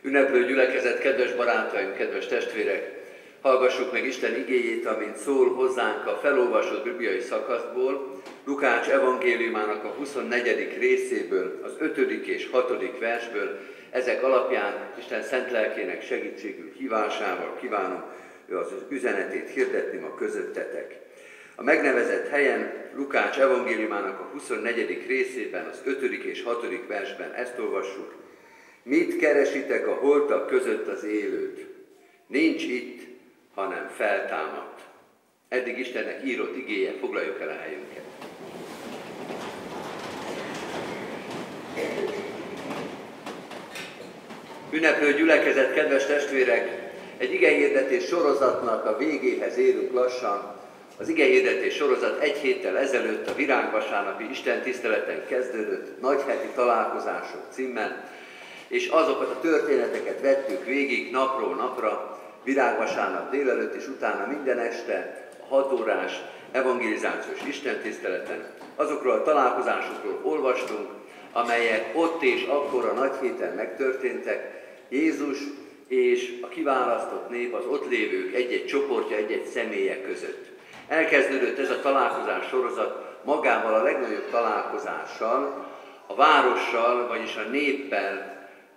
Ünneplő gyülekezet, kedves barátaim, kedves testvérek! Hallgassuk meg Isten igéjét, amint szól hozzánk a felolvasott bibliai szakaszból, Lukács evangéliumának a 24. részéből, az 5. és 6. versből. Ezek alapján Isten szent lelkének segítségül hívásával kívánom az üzenetét hirdetni ma közöttetek. A megnevezett helyen Lukács evangéliumának a 24. részében, az 5. és 6. versben ezt olvassuk. Mit keresitek a holtak között az élőt? Nincs itt, hanem feltámadt. Eddig Istennek írott igéje, foglaljuk el a helyünket. Ünneplő gyülekezet, kedves testvérek! Egy igehirdetés sorozatnak a végéhez érünk lassan. Az igehirdetés sorozat egy héttel ezelőtt a virágvasárnapi istentiszteleten kezdődött, nagyheti találkozások címmel, és azokat a történeteket vettük végig napról napra, virágvasárnap délelőtt, és utána minden este a 6 órás evangelizációs istentiszteleten. Azokról a találkozásokról olvastunk, amelyek ott és akkor a nagy héten megtörténtek. Jézus és a kiválasztott nép, az ott lévők egy-egy csoportja, egy-egy személye között. Elkezdődött ez a találkozás sorozat magával a legnagyobb találkozással, a várossal, vagyis a néppel,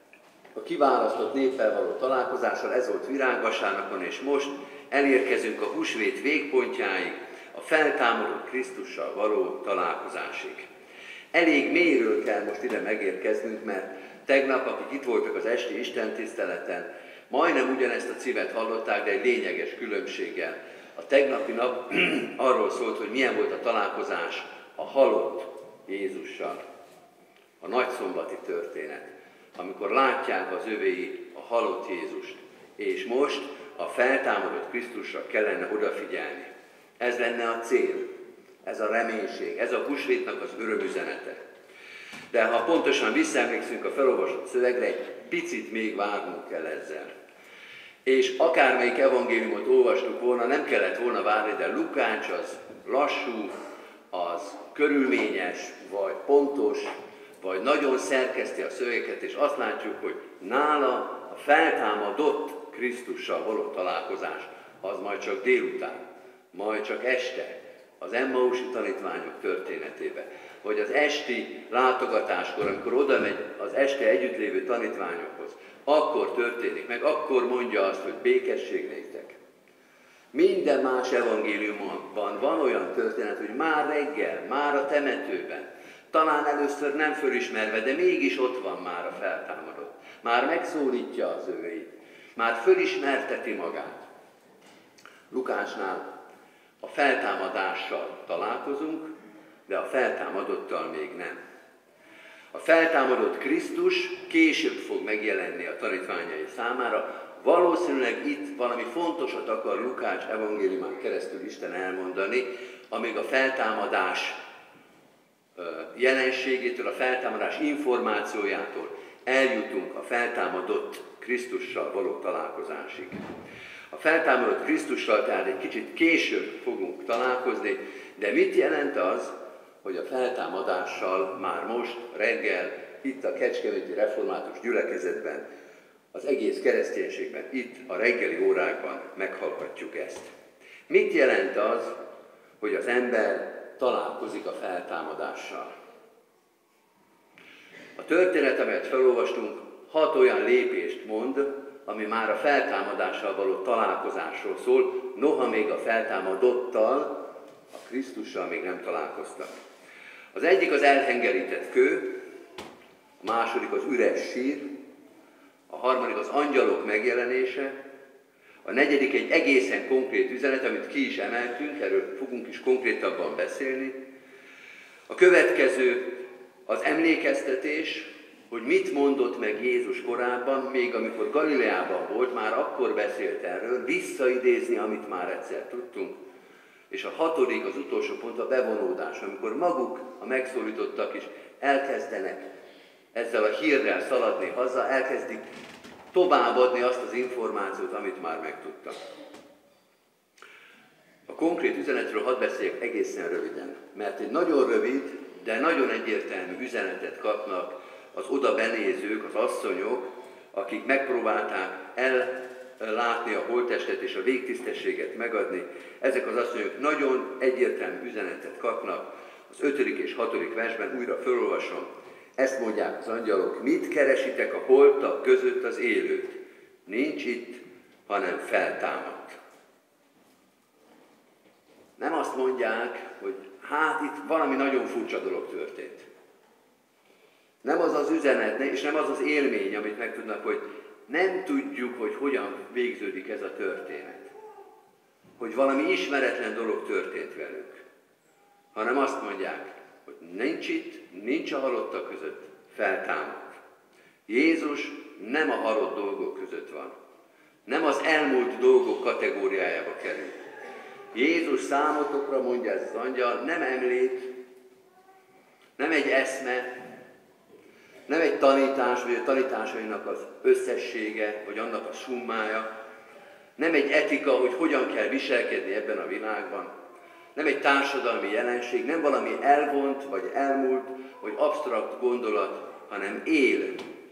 a kiválasztott néppel való találkozással. Ez volt virágvasárnapon, és most elérkezünk a húsvét végpontjáig, a feltámadott Krisztussal való találkozásig. Elég mélyről kell most ide megérkeznünk, mert tegnap, akik itt voltak az esti istentiszteleten, majdnem ugyanezt a címet hallották, de egy lényeges különbséggel. A tegnapi nap arról szólt, hogy milyen volt a találkozás a halott Jézussal. A nagyszombati történet, amikor látják az övéi a halott Jézust, és most a feltámadott Krisztusra kellene odafigyelni. Ez lenne a cél, ez a reménység, ez a húsvétnak az örömüzenete. De ha pontosan visszaemlékszünk a felolvasott szövegre, egy picit még várnunk kell ezzel. És akármelyik evangéliumot olvastuk volna, nem kellett volna várni, de Lukács az lassú, az körülményes, vagy pontos, vagy nagyon szerkeszti a szövegeket, és azt látjuk, hogy nála a feltámadott Krisztussal való találkozás az majd csak délután, majd csak este, az Emmausi tanítványok történetébe, vagy az esti látogatáskor, amikor oda megy az este együttlévő tanítványokhoz, akkor történik meg, akkor mondja azt, hogy békesség néktek. Minden más evangéliumban van olyan történet, hogy már reggel, már a temetőben, talán először nem fölismerve, de mégis ott van már a feltámadott. Már megszólítja az övéit, már fölismerteti magát. Lukácsnál a feltámadással találkozunk, de a feltámadottal még nem. A feltámadott Krisztus később fog megjelenni a tanítványai számára. Valószínűleg itt valami fontosat akar Lukács evangéliumán keresztül Isten elmondani, amíg a feltámadás jelenségétől, a feltámadás információjától eljutunk a feltámadott Krisztussal való találkozásig. A feltámadott Krisztussal tehát egy kicsit később fogunk találkozni, de mit jelent az, hogy a feltámadással már most reggel itt a kecskeméti református gyülekezetben, az egész kereszténységben, itt a reggeli órákban meghallgatjuk ezt. Mit jelent az, hogy az ember találkozik a feltámadással? A történet, amelyet felolvastunk, 6 olyan lépést mond, ami már a feltámadással való találkozásról szól, noha még a feltámadottal, a Krisztussal még nem találkoztak. Az egyik az elhengerített kő, a második az üres sír, a harmadik az angyalok megjelenése, a negyedik egy egészen konkrét üzenet, amit ki is emeltünk, erről fogunk is konkrétabban beszélni. A következő az emlékeztetés, hogy mit mondott meg Jézus korábban, még amikor Galileában volt, már akkor beszélt erről, visszaidézni, amit már egyszer tudtunk. És a 6., az utolsó pont a bevonódás, amikor maguk, a megszólítottak is elkezdenek ezzel a hírrel szaladni haza, elkezdik továbbadni azt az információt, amit már megtudtak. A konkrét üzenetről hadd beszéljek egészen röviden, mert egy nagyon rövid, de nagyon egyértelmű üzenetet kapnak az oda benézők, az asszonyok, akik megpróbálták ellátni a holttestet és a végtisztességet megadni, ezek az asszonyok nagyon egyértelmű üzenetet kapnak. Az 5. és 6. versben újra felolvasom. Ezt mondják az angyalok: mit keresitek a holtak között az élőt? Nincs itt, hanem feltámadt. Nem azt mondják, hogy hát itt valami nagyon furcsa dolog történt. Nem az az üzenet, és nem az az élmény, amit megtudnak, hogy nem tudjuk, hogy hogyan végződik ez a történet. Hogy valami ismeretlen dolog történt velük. Hanem azt mondják, hogy nincs itt, nincs a halottak között, feltámadt. Jézus nem a halott dolgok között van. Nem az elmúlt dolgok kategóriájába kerül. Jézus számotokra, mondja ez az angyal, nem emlék, nem egy eszme, nem egy tanítás, vagy a tanításainak az összessége, vagy annak a summája, nem egy etika, hogy hogyan kell viselkedni ebben a világban, nem egy társadalmi jelenség, nem valami elvont, vagy elmúlt, vagy absztrakt gondolat, hanem él.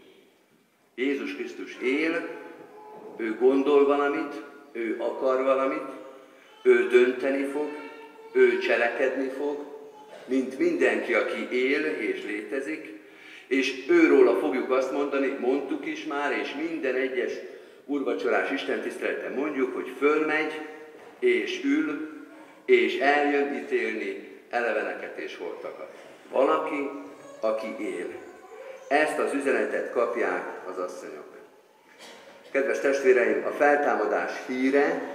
Jézus Krisztus él, ő gondol valamit, ő akar valamit, ő dönteni fog, ő cselekedni fog, mint mindenki, aki él és létezik, és őróla fogjuk azt mondani, mondtuk is már, és minden egyes úrvacsorás istentiszteleten mondjuk, hogy fölmegy, és ül, és eljön ítélni eleveneket és holtakat. Valaki, aki él. Ezt az üzenetet kapják az asszonyok. Kedves testvéreim, a feltámadás híre,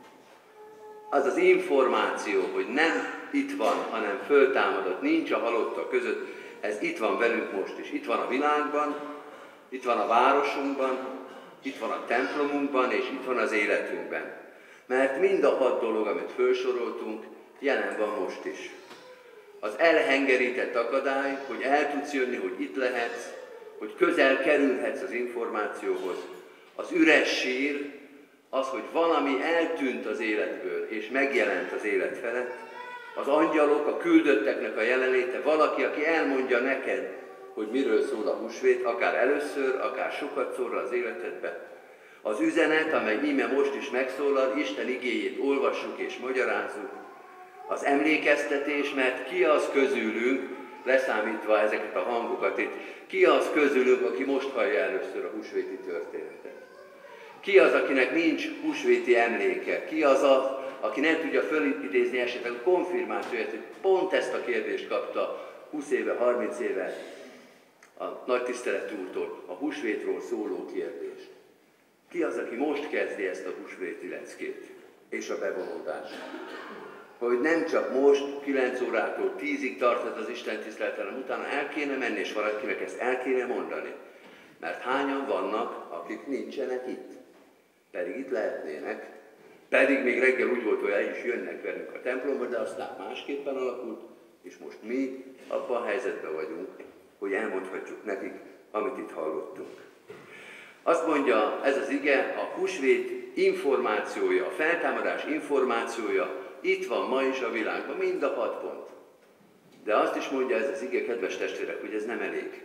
az az információ, hogy nem itt van, hanem föltámadott, nincs a halottak között, ez itt van velünk most is. Itt van a világban, itt van a városunkban, itt van a templomunkban, és itt van az életünkben. Mert mind a 6 dolog, amit felsoroltunk, jelen van most is. Az elhengerített akadály, hogy el tudsz jönni, hogy itt lehetsz, hogy közel kerülhetsz az információhoz. Az üres sír, az, hogy valami eltűnt az életből, és megjelent az élet felett. Az angyalok, a küldötteknek a jelenléte, valaki, aki elmondja neked, hogy miről szól a húsvét, akár először, akár sokat szól az életedbe. Az üzenet, amely íme most is megszólal, Isten igéjét olvassuk és magyarázzuk. Az emlékeztetés, mert ki az közülünk, leszámítva ezeket a hangokat itt, ki az közülünk, aki most hallja először a húsvéti történetet? Ki az, akinek nincs húsvéti emléke? Ki az, aki nem tudja fölidézni esetleg a konfirmációját, hogy pont ezt a kérdést kapta 20 éve, 30 éve a nagy tiszteletű úrtól, a húsvétról szóló kérdést? Ki az, aki most kezdi ezt a húsvéti leckét és a bevonódást? Hogy nem csak most 9 órától 10-ig tartott az Isten tiszteleten, hanem utána el kéne menni, és valakinek ezt el kéne mondani. Mert hányan vannak, akik nincsenek itt? Pedig itt lehetnének, pedig még reggel úgy volt, hogy el is jönnek velünk a templomba, de aztán másképpen alakult, és most mi abban a helyzetben vagyunk, hogy elmondhatjuk nekik, amit itt hallottunk. Azt mondja ez az ige, a húsvét információja, a feltámadás információja itt van ma is a világban, mind a 6 pont. De azt is mondja ez az ige, kedves testvérek, hogy ez nem elég.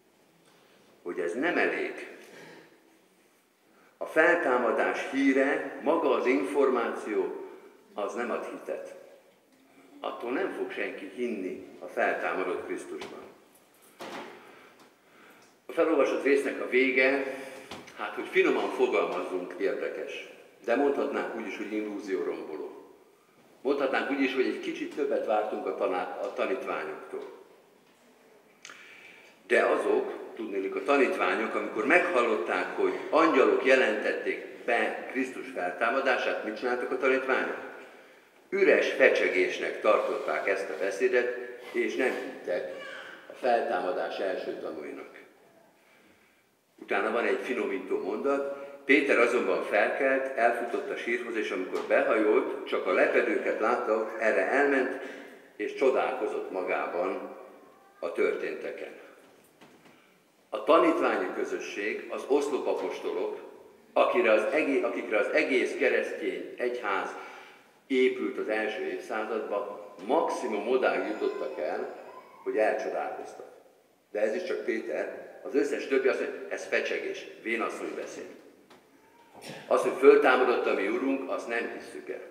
Hogy ez nem elég. A feltámadás híre, maga az információ, az nem ad hitet. Attól nem fog senki hinni a feltámadott Krisztusban. A felolvasott résznek a vége, hát hogy finoman fogalmazzunk, érdekes. De mondhatnánk úgy is, hogy illúzióromboló. Mondhatnánk úgy is, hogy egy kicsit többet vártunk a tanítványoktól. De azok, tudnélik a tanítványok, amikor meghallották, hogy angyalok jelentették be Krisztus feltámadását, mit csináltak a tanítványok? Üres fecsegésnek tartották ezt a beszédet, és nem hittek a feltámadás első tanúinak. Utána van egy finomító mondat, Péter azonban felkelt, elfutott a sírhoz, és amikor behajolt, csak a lepedőket látta, erre elment, és csodálkozott magában a történteken. A tanítványi közösség, az oszlopapostolok, akikre az egész keresztény egyház épült az első évszázadban, maximum odáig jutottak el, hogy elcsodálkoztak. De ez is csak Péter, Az összes többi azt mondja, ez fecsegés, vénasszony beszél. Az, hogy föltámadott a mi Urunk, azt nem hisszük el.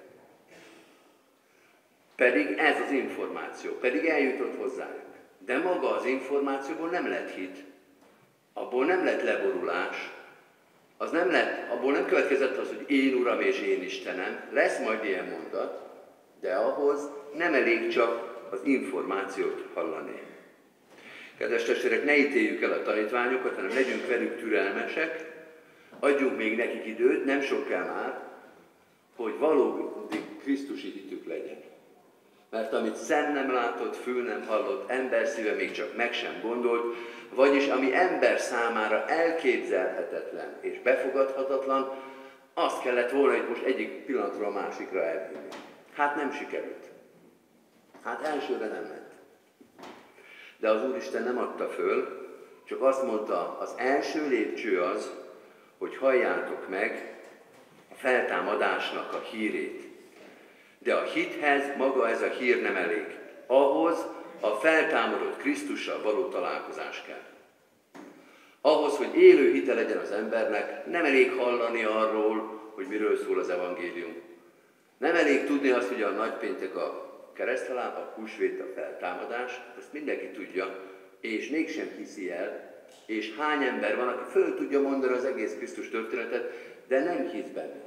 Pedig ez az információ, pedig eljutott hozzájuk. De maga az információból nem lett hit, abból nem lett leborulás, abból nem következett az, hogy én Uram és én Istenem, lesz majd ilyen mondat, de ahhoz nem elég csak az információt hallani. Kedves testvérek, ne ítéljük el a tanítványokat, hanem legyünk velük türelmesek, adjunk még nekik időt, nem sok kell már, hogy valódi krisztusi hitük legyen. Mert amit szem nem látott, fül nem hallott, ember szíve még csak meg sem gondolt, vagyis ami ember számára elképzelhetetlen és befogadhatatlan, azt kellett volna, hogy most egyik pillanatról a másikra elvinni. Hát nem sikerült. Hát elsőre nem ment. De az Úristen nem adta föl, csak azt mondta, az első lépcső az, hogy halljátok meg a feltámadásnak a hírét. De a hithez maga ez a hír nem elég. Ahhoz a feltámadott Krisztussal való találkozás kell. Ahhoz, hogy élő hite legyen az embernek, nem elég hallani arról, hogy miről szól az evangélium. Nem elég tudni azt, hogy a nagypéntek a kereszthalál, a húsvét, a feltámadás, ezt mindenki tudja, és mégsem hiszi el, és hány ember van, aki föl tudja mondani az egész Krisztus történetet, de nem hisz benne.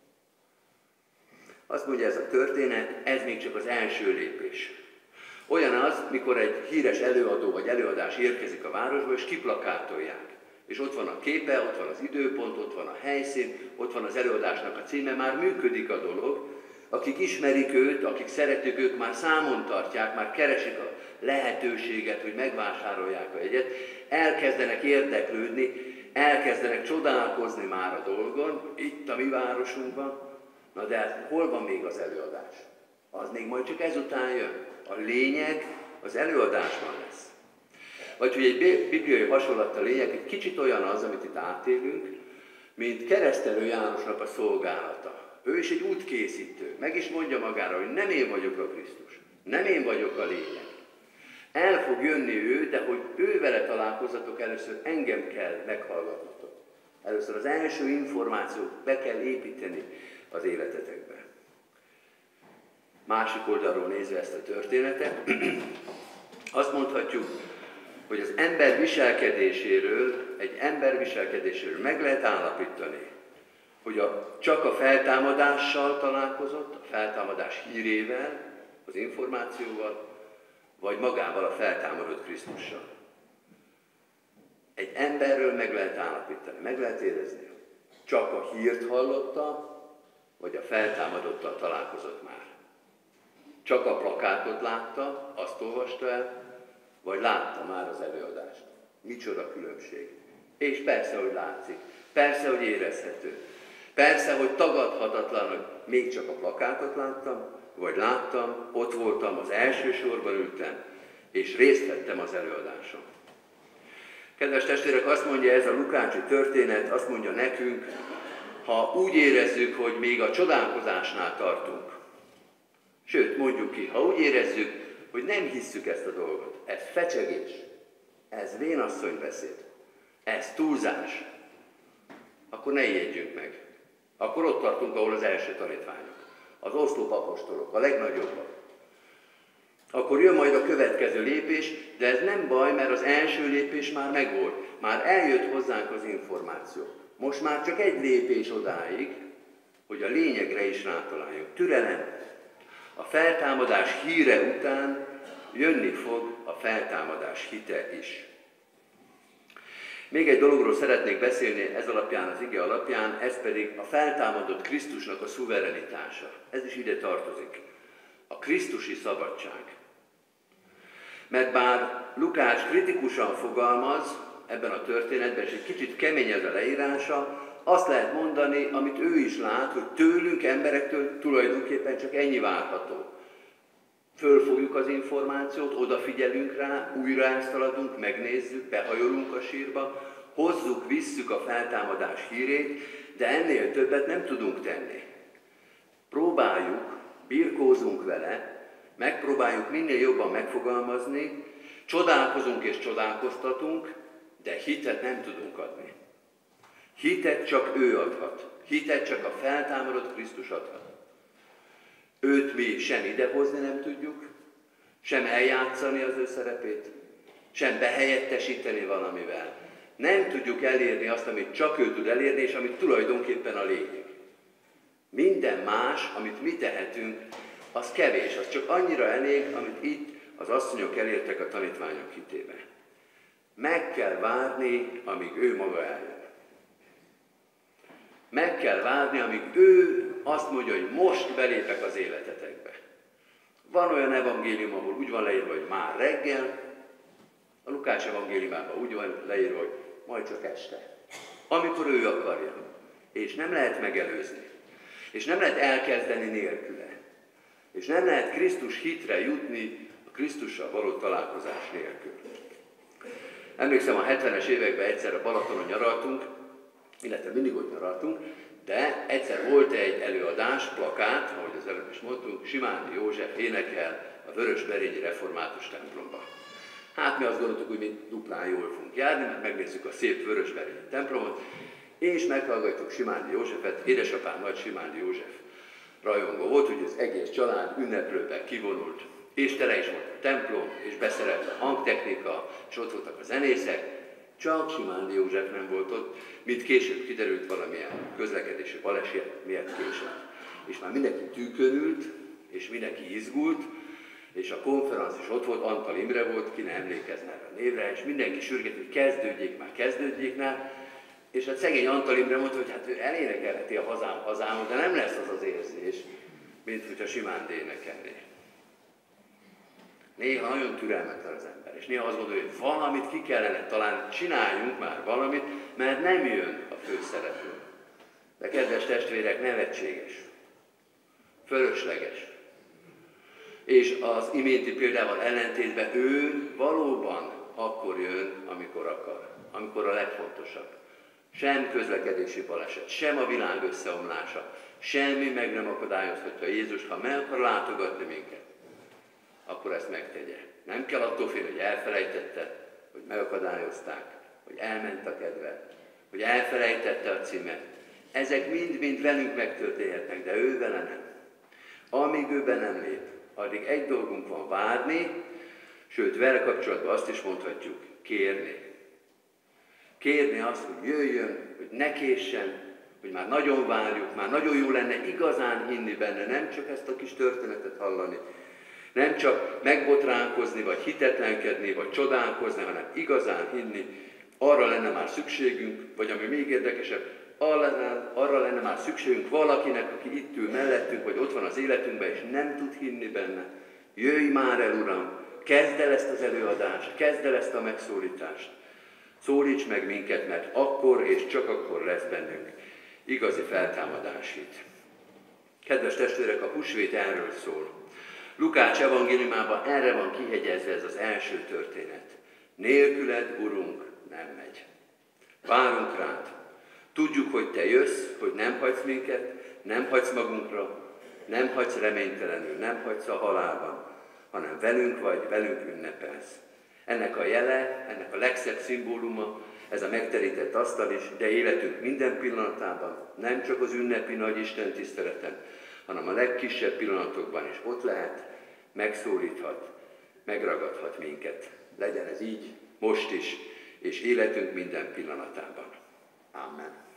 Azt mondja ez a történet, ez még csak az első lépés. Olyan az, mikor egy híres előadó vagy előadás érkezik a városba, és kiplakátolják. És ott van a képe, ott van az időpont, ott van a helyszín, ott van az előadásnak a címe, már működik a dolog. Akik ismerik őt, akik szeretik őt, már számon tartják, már keresik a lehetőséget, hogy megvásárolják a jegyet, elkezdenek érdeklődni, elkezdenek csodálkozni már a dolgon, itt a mi városunkban. Na de hol van még az előadás? Az még majd csak ezután jön. A lényeg az előadásban lesz. Vagy hogy egy bibliai hasonlat a lényeg, egy kicsit olyan az, amit itt átélünk, mint Keresztelő Jánosnak a szolgálata. Ő is egy útkészítő. Meg is mondja magára, hogy nem én vagyok a Krisztus. Nem én vagyok a lényeg. El fog jönni ő, de hogy ő vele találkozzatok, először engem kell meghallgatnotok. Először az első információt be kell építeni az életetekbe. Másik oldalról nézve ezt a történetet, azt mondhatjuk, hogy az ember viselkedéséről, egy ember viselkedéséről meg lehet állapítani, hogy csak a feltámadással találkozott, a feltámadás hírével, az információval, vagy magával a feltámadott Krisztussal. Egy emberről meg lehet állapítani, meg lehet érezni. Csak a hírt hallotta, vagy a feltámadottal találkozott már. Csak a plakátot látta, azt olvasta el, vagy látta már az előadást. Micsoda különbség. És persze, hogy látszik, persze, hogy érezhető. Persze, hogy tagadhatatlan, hogy még csak a plakátot láttam, vagy láttam, ott voltam, az első sorban ültem, és részt vettem az előadáson. Kedves testvérek, azt mondja ez a lukácsi történet, azt mondja nekünk, ha úgy érezzük, hogy még a csodálkozásnál tartunk, sőt, mondjuk ki, ha úgy érezzük, hogy nem hisszük ezt a dolgot, ez fecsegés, ez vénasszony beszéd, ez túlzás, akkor ne ijedjünk meg. Akkor ott tartunk, ahol az első tanítványok, az oszlopapostolok, a legnagyobbak. Akkor jön majd a következő lépés, de ez nem baj, mert az első lépés már megvolt. Már eljött hozzánk az információ. Most már csak egy lépés odáig, hogy a lényegre is rátaláljunk. Türelem. A feltámadás híre után jönni fog a feltámadás hite is. Még egy dologról szeretnék beszélni ez alapján, az ige alapján, ez pedig a feltámadott Krisztusnak a szuverenitása. Ez is ide tartozik. A krisztusi szabadság. Mert bár Lukács kritikusan fogalmaz ebben a történetben, és egy kicsit kemény ez a leírása, azt lehet mondani, amit ő is lát, hogy tőlünk, emberektől tulajdonképpen csak ennyi várható. Fölfogjuk az információt, odafigyelünk rá, újra elszaladunk, megnézzük, behajolunk a sírba, hozzuk, visszük a feltámadás hírét, de ennél többet nem tudunk tenni. Próbáljuk, birkózunk vele, megpróbáljuk minél jobban megfogalmazni, csodálkozunk és csodálkoztatunk, de hitet nem tudunk adni. Hitet csak ő adhat. Hitet csak a feltámadott Krisztus adhat. Őt mi sem idehozni nem tudjuk, sem eljátszani az ő szerepét, sem behelyettesíteni valamivel. Nem tudjuk elérni azt, amit csak ő tud elérni, és amit tulajdonképpen a lényeg. Minden más, amit mi tehetünk, az kevés, az csak annyira elég, amit itt az asszonyok elértek a tanítványok hitébe. Meg kell várni, amíg ő maga eljön. Meg kell várni, amíg ő azt mondja, hogy most belépek az életetekbe. Van olyan evangélium, ahol úgy van leírva, hogy már reggel, a Lukács evangéliumában úgy van leírva, hogy majd csak este. Amikor ő akarja. És nem lehet megelőzni. És nem lehet elkezdeni nélküle. És nem lehet Krisztus hitre jutni a Krisztussal való találkozás nélkül. Emlékszem, a 70-es években egyszer a Balatonon nyaraltunk, illetve mindig ott nyaraltunk, de egyszer volt egy előadás, plakát, ahogy az előbb is mondtunk, Simándy József énekel a Vörösberényi Református templomba. Hát mi azt gondoltuk, hogy mi duplán jól fogunk járni, mert megnézzük a szép Vörösberényi templomot, és meghallgatjuk Simándy Józsefet, édesapám nagy Simándy József rajongó volt, hogy az egész család ünneplőben kivonult, és tele is volt a templom, és beszerelt a hangtechnika, és ott voltak a zenészek, csak Simándy József nem volt ott, mint később kiderült valamilyen közlekedési baleset miatt késett. És már mindenki tűkön ült, és mindenki izgult, és a konferenc is ott volt, Antal Imre volt, ki ne emlékezne erre a névre, és mindenki sürget, hogy kezdődjék már, és hát szegény Antal Imre mondta, hogy hát ő elénekelheti a hazám, de nem lesz az az érzés, mint hogyha Simándy énekelné. Néha nagyon türelmetlen az ember, és néha azt gondolja, hogy valamit ki kellene talán, csináljunk már valamit, mert nem jön a főszereplő. De kedves testvérek, nevetséges, fölösleges. És az iménti példával ellentétben ő valóban akkor jön, amikor akar, amikor a legfontosabb. Sem közlekedési baleset, sem a világ összeomlása, semmi meg nem akadályozhatja Jézus, ha meg akar látogatni minket, akkor ezt megtegye. Nem kell attól félni, hogy elfelejtette, hogy megakadályozták, hogy elment a kedve, hogy elfelejtette a címet. Ezek mind-mind velünk megtörténhetnek, de ő vele nem. Amíg ő be nem lép, addig egy dolgunk van várni, sőt, vele kapcsolatban azt is mondhatjuk, kérni. Kérni azt, hogy jöjjön, hogy ne késsen, hogy már nagyon várjuk, már nagyon jó lenne igazán hinni benne, nem csak ezt a kis történetet hallani, nem csak megbotránkozni, vagy hitetlenkedni, vagy csodálkozni, hanem igazán hinni, arra lenne már szükségünk, vagy ami még érdekesebb, arra lenne már szükségünk valakinek, aki itt ül mellettünk, vagy ott van az életünkben, és nem tud hinni benne. Jöjj már el, Uram, kezd el ezt az előadást, kezd el ezt a megszólítást. Szólíts meg minket, mert akkor és csak akkor lesz bennünk igazi feltámadásít. Kedves testvérek, a húsvét erről szól. Lukács evangéliumában erre van kihegyezve ez az első történet. Nélküled, Urunk, nem megy. Várunk rád. Tudjuk, hogy te jössz, hogy nem hagysz minket, nem hagysz magunkra, nem hagysz reménytelenül, nem hagysz a halálban, hanem velünk vagy, velünk ünnepelsz. Ennek a jele, ennek a legszebb szimbóluma, ez a megterített asztal is, de életünk minden pillanatában, nem csak az ünnepi nagy Isten tiszteleten, hanem a legkisebb pillanatokban is ott lehet, megszólíthat, megragadhat minket. Legyen ez így, most is, és életünk minden pillanatában. Amen.